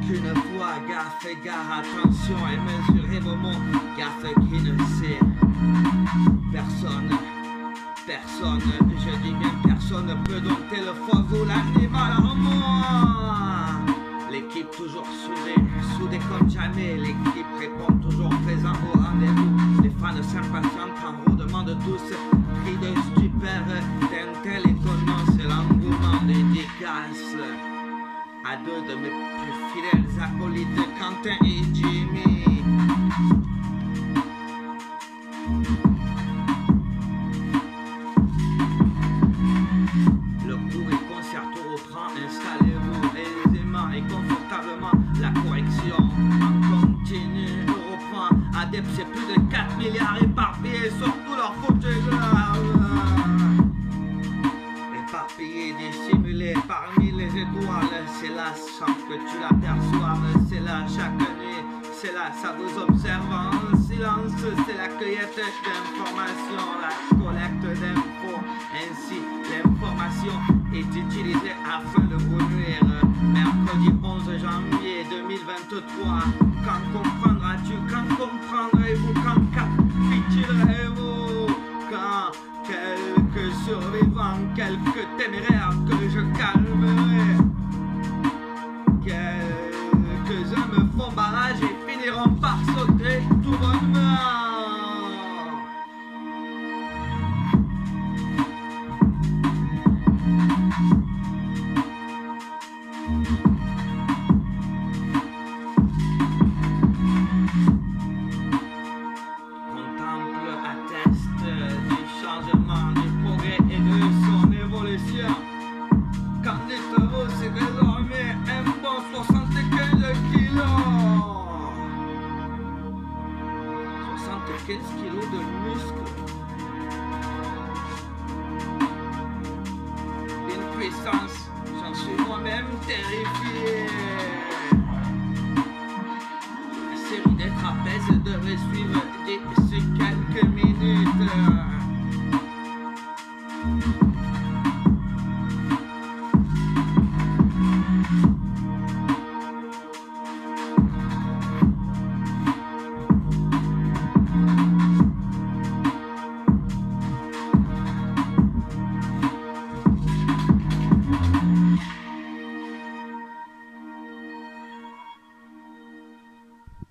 qu'une fois, gare, fais gare, attention et mesurez vos mots, gaffe qui ne sait. Personne, je dis bien personne ne peut dompter le foison, l'animal en moi. L'équipe toujours soudée comme jamais, l'équipe répond toujours présent au rendez-vous. Les fans s'impatientent en redemandent tous, cris de stupeur, d'un tel étonnement, c'est l'engouement dédicace à deux de mes plus fidèles acolytes, Quentin et Jimmy. Le cours et concerto reprend, installez-vous aisément et confortablement, la correction en continu reprend. Adeptes, c'est plus de 4 milliards éparpillés sur tous leurs fauteuils éparpillés, dissimulés parmi les étoiles. C'est là sans que tu l'aperçoives, c'est là chaque nuit, c'est là ça vous observe en silence, c'est la cueillette d'informations, la collecte d'infos. Ainsi l'information est utilisée afin de vous nuire. Mercredi 11 janvier 2023, quand comprendras-tu, quand comprendrez-vous, quand capitulerez-vous, quand quelques survivants, quelques téméraires que je calmerai, quelques-uns me font barrage et finiront par sauter tout bonnement. Contemple, atteste du changement, du progrès et de son évolution. Candide-vous, c'est désormais un bon 75 kilos. 75 kilos de muscles. Une puissance, j'en suis moi-même terrifié. La série des trapèzes devrait suivre d'ici quelques minutes.